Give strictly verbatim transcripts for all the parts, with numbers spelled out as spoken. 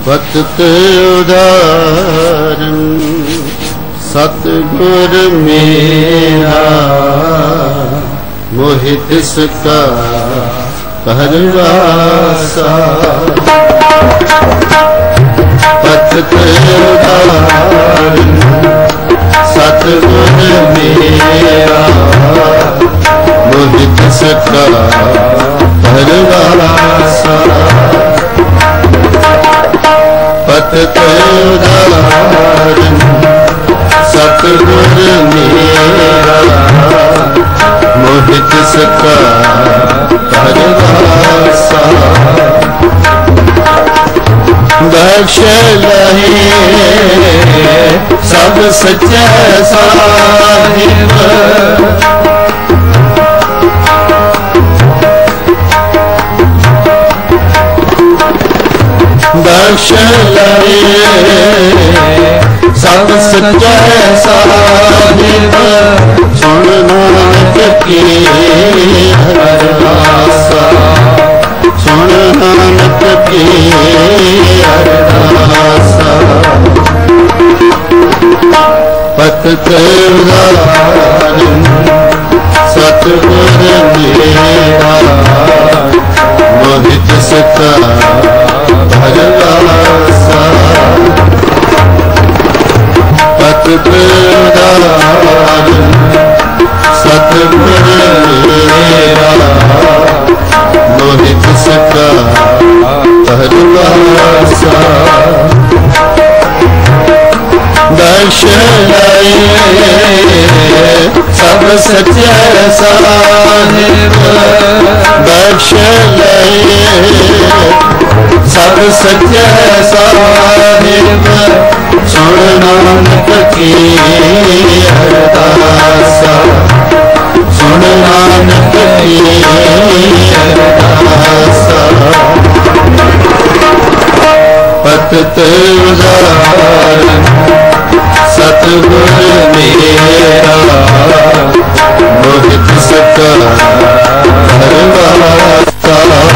पतित उदाहरण सतगुर मेरा, मोहित सका परवासा। पतित उदाहरण सतगुर मेरा, मोहित सका परवासा। पतित उदाहरण सतगुर मेरा, मोहित सका परवासा। बख्श लहे सब सच्चे साहिब, बख्श लहे सब सच्चे साहिब। सुन नानक की अरदासा, सुन नानक की अरदासा। पतित उदाहरण सतगुर मेरा, मोहित सका परवासा। पतित उदाहरण सतगुर मेरा, मोहित सका परवासा। बख्श लहे सब सच्चे साहिब, बख्श लहे सब सच्चे साहिब। सुन नानक की अरदासा, सुन नानक की अरदासा। पतित उदाहरण सतगुर मेरा, मोहित सका परवासा।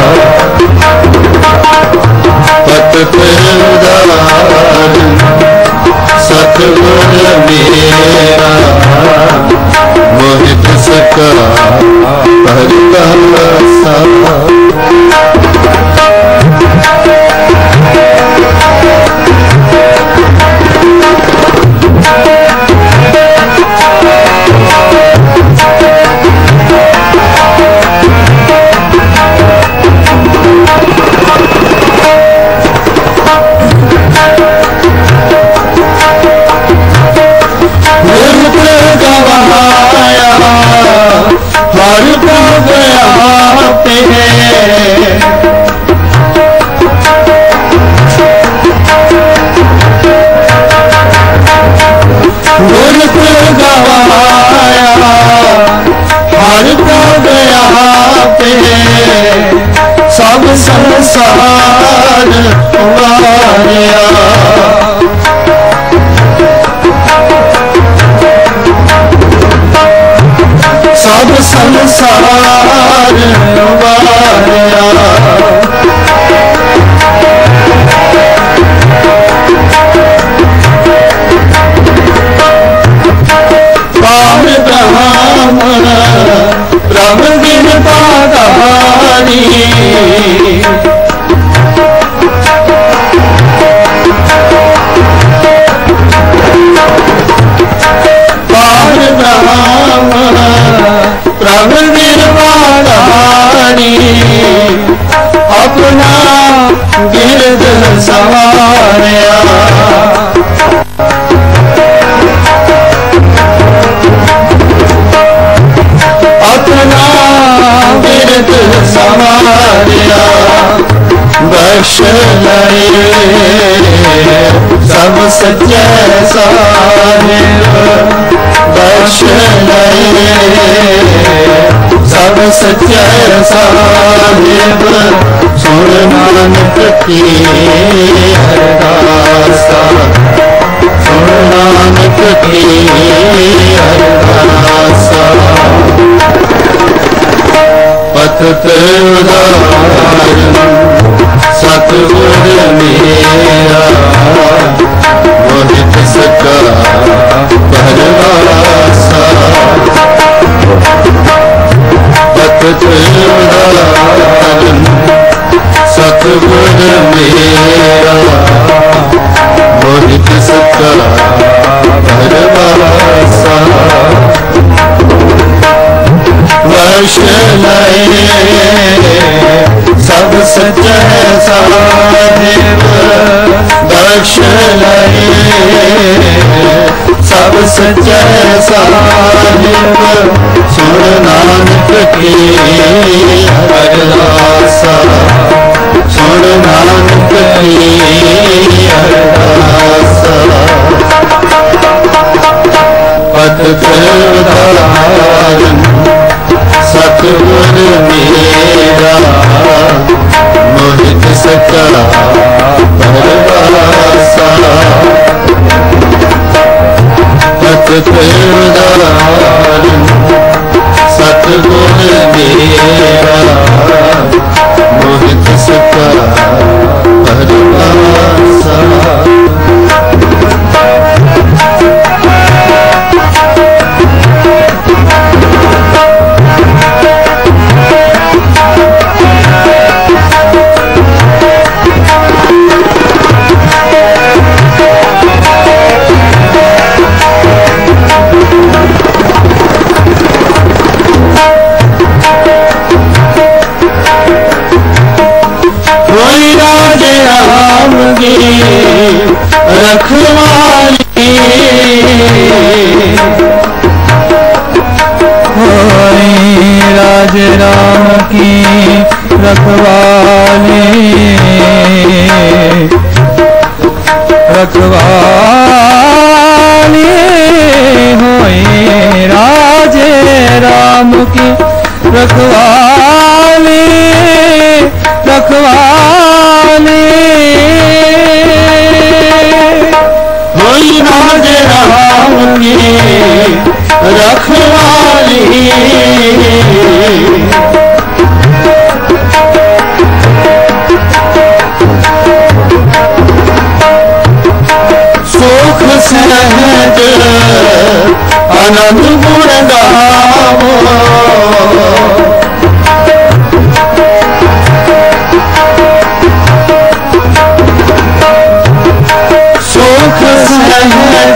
पतित उदाहरण सतगुर मेरा, मोहित सका परवासा। हर को गया पे गुर को गवाया, हर को गया पे सब संसार वारिया। सब संसार वारिया। पार ब्रह्म ब्रह्म बिन पादारी, पार ब्रह्म ब्रह्म निर्वाणी। अपना गिरद सवारिया, अपना गिरद सवारिया। बख्श लहे सब सच्चे साहिब, बख्श लहे सब सच्चे साहिब। सुन नानक की अरदासा, सुन नानक की अरदासा। पतित उदाहरण सतगुर मेरा, सच्चे साहिब बख्श लए सब सच्चे साहिब सुन नानक की अरदासा सुन नानक की अरदासा पत उदाहरण सतगुर मेरा मोहित सका परवासा पत उदाहरण सतगुर मेरा मोहित सका परवासा रखवाली होई राज राम की रखवाली रखवाली होई राज राम की रखवाली रखवाली होई राज राम की रखवाली सुख सहज आनंद गुण गावो सुख सहज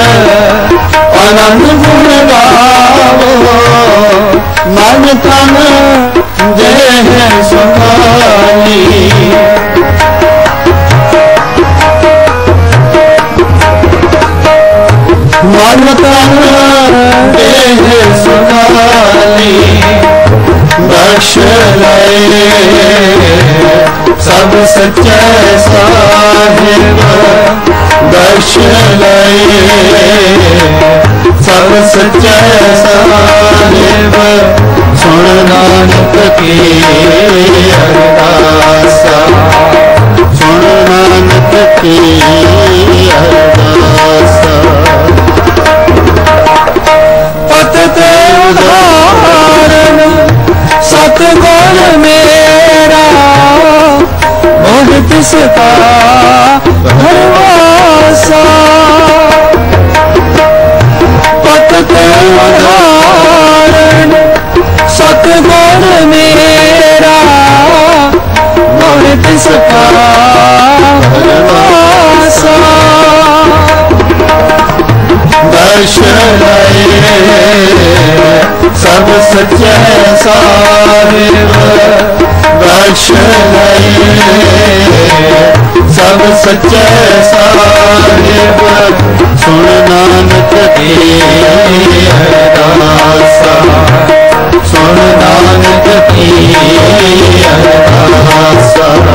आनंद गुण गावो मन तन देह सुखानी मन तन देह सुखानी बख्श लए सब सच्चे साहिब बख्श लए सब सच्चे साहिब सुन नानक की अरदासा सुन नानक की अरदासा पत उदाहरण सतगुर मेरा मोहित सका भरवासा पत उदाहरण सतगुर मेरा मोहित सका भरवासा बख्श लए सब सच्चे साहिब बख्श लए सब सच्चे साहिब सुन नानक की अरदासा सुन नानक की अरदासा